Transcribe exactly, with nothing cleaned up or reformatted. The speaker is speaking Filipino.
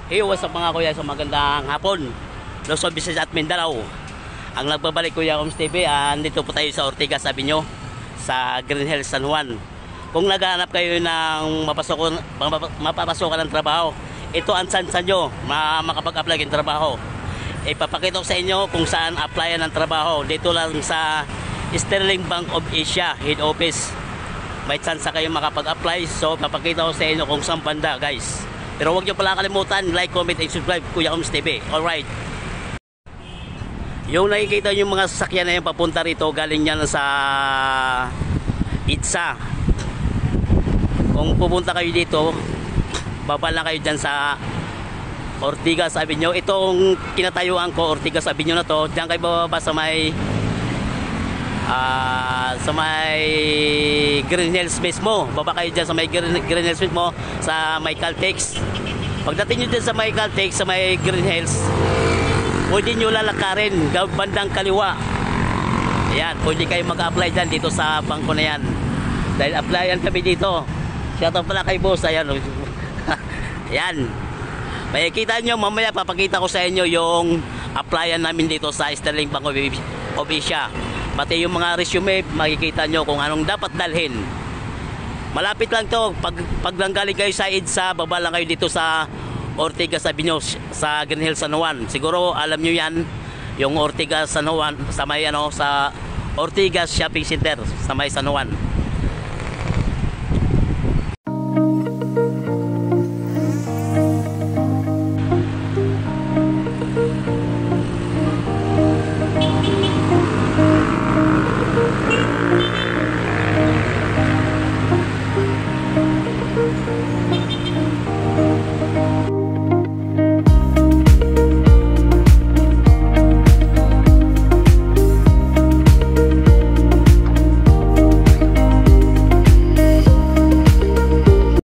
Hey, what's up mga kuya? So magandang hapon. Luzon, Visayas at Mindanao. Ang nagbabalik Kuya Oms T V, uh, andito po tayo sa Ortigas Avenue sa Green Hills, San Juan. Kung naghahanap kayo ng mapasok, mapapasokan ng trabaho, ito ang chance nyo makapag-apply ng trabaho. Ipapakita ko sa inyo kung saan applyan ng trabaho. Dito lang sa Sterling Bank of Asia Head Office. May chance kayo makapag-apply. So papakita ko sa inyo kung saan banda, guys. Pero huwag nyo pala kalimutan, like, comment, and subscribe, Kuya Oms T V. Alright. Yung nakikita nyo yung mga sasakyan na yung papunta rito, galing yan sa Itza. Kung pupunta kayo dito, baba lang kayo dyan sa Ortigas Avenue. Itong kinatayuan ko, Ortigas Avenue na to, dyan kayo bababa sa may Uh, sa may Green Hills mismo. Baba kayo dyan sa may Green, Green Hills mismo, sa may Caltex. Pagdating nyo dyan sa may Caltex, sa may Green Hills, pwede nyo lalakarin bandang kaliwa. Ayan, pwede kayo mag-apply dyan dito sa bangko na yan. Dahil applyan kami dito. Shoutout pala kay boss. Ayan. Ayan. Makikita nyo, mamaya papakita ko sa inyo yung applyan namin dito sa Sterling Bank of Asia. Pati yung mga resume, makikita nyo kung anong dapat dalhin. Malapit lang to. Pag, pag galing kayo sa Itza, baba lang kayo dito sa Ortigas Avenue sa Green Hills, San Juan. Siguro alam nyo yan, yung Ortigas San Juan, sa may ano, sa Ortigas Shopping Center sa may San Juan.